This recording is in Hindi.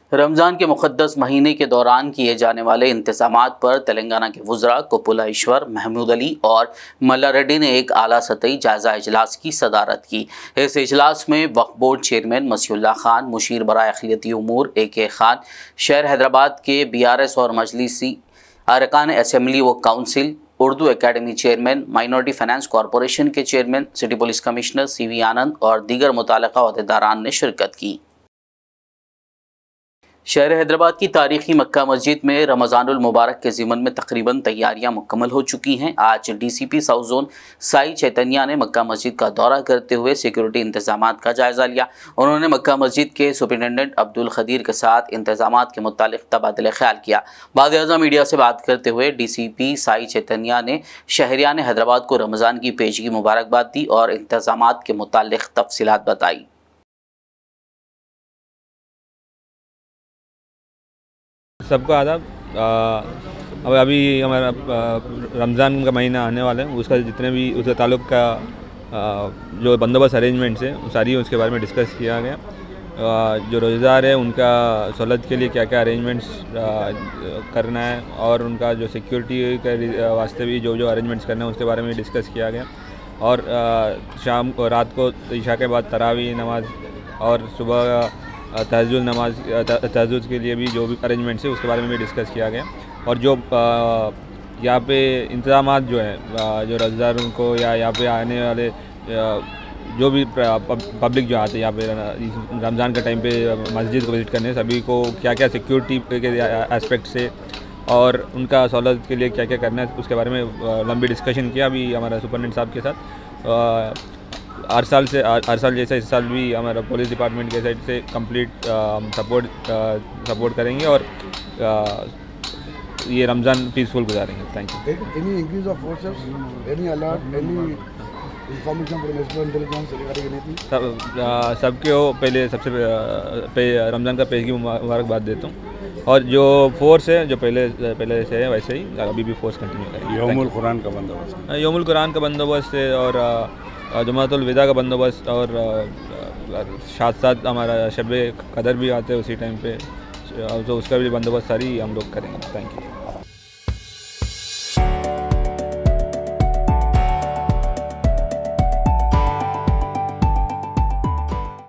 रमज़ान के मुक़द्दस महीने के दौरान किए जाने वाले इंतज़ामात पर तेलंगाना के वज़रा कुप्पुला ईश्वर, महमूद अली और मल्ला रेड्डी ने एक आला सतही जायज़ा इजलास की सदारत की। इस इजलास में वक्फ बोर्ड चेयरमैन मसीहुल्लाह खान, मुशीर बराए अक़लियती उमूर AK खान, शहर हैदराबाद के BRS और मजलिसी अरकान असम्बली व council, Urdu academy chairman, minority finance corporation के chairman, city police commissioner CV Anand और दीगर मुतल्लिक़ा ओहदेदारान ने शिरकत की। शहर हैदराबाद की तारीखी मक्का मस्जिद में रमज़ानुल मुबारक के ज़िमन में तकरीबन तैयारियां मुकम्मल हो चुकी हैं। आज DCP south zone Sai Chaitanya ने मक्का मस्जिद का दौरा करते हुए सिक्योरिटी इंतजामात का जायज़ा लिया। उन्होंने मक्का मस्जिद के सुपरिटेंडेंट अब्दुल खदीर के साथ इंतजामात के मुतालिक तबादला ख्याल किया। बाद मीडिया से बात करते हुए DCP साई चैतन्या ने शहरियान हैदराबाद को रमज़ान की पेशगी मुबारकबाद दी और इंतजामात के मुतालिक तफसीलात बताई। सबको आदाब। अब अभी हमारा रमज़ान का महीना आने वाला है, उसका जितने भी उसके ताल्लुक़ का जो बंदोबस्त अरेंजमेंट्स है वो सारी उसके बारे में डिस्कस किया गया। जो रोज़ेदार है उनका सहूलत के लिए क्या क्या अरेंजमेंट्स करना है और उनका जो सिक्योरिटी के वास्ते भी जो जो अरेंजमेंट्स करना है उसके बारे में डिस्कस किया गया। और शाम को रात को इशा के बाद तरावी नमाज और सुबह तहज्जुद के लिए भी जो भी अरेंजमेंट्स है उसके बारे में भी डिस्कस किया गया। और जो यहाँ पे इंतज़ामात जो है जो रोज़ेदारों को या यहाँ पे आने वाले जो भी पब्लिक जो आते हैं यहाँ पे रमज़ान के टाइम पे मस्जिद को विज़िट करने, सभी को क्या क्या सिक्योरिटी के एस्पेक्ट से और उनका सहूलत के लिए क्या क्या करना है उसके बारे में लंबी डिस्कशन किया अभी हमारा सुपरिटेंडेंट साहब के साथ। हर साल जैसा इस साल भी हमारा पुलिस डिपार्टमेंट के साइड से कंप्लीट सपोर्ट करेंगे और ये रमज़ान पीसफुल गुजारेंगे। Thank you. Any increase of forces, any alert, any information from national intelligence regarding anything? सबके पहले सबसे रमज़ान का पेशगी मुबारकबाद देता हूँ। और जो फोर्स है जो पहले से है वैसे ही अभी भी फोर्स कंटिन्यू करेगी। यौमुल कुरान का बंदोबस्त, यौमुल कुरान का बंदोबस्त है और जुमातुल विदा का बंदोबस्त और साथ साथ हमारा शब कदर भी आते हैं उसी टाइम पे, तो उसका भी बंदोबस्त सारी हम लोग करेंगे। Thank you.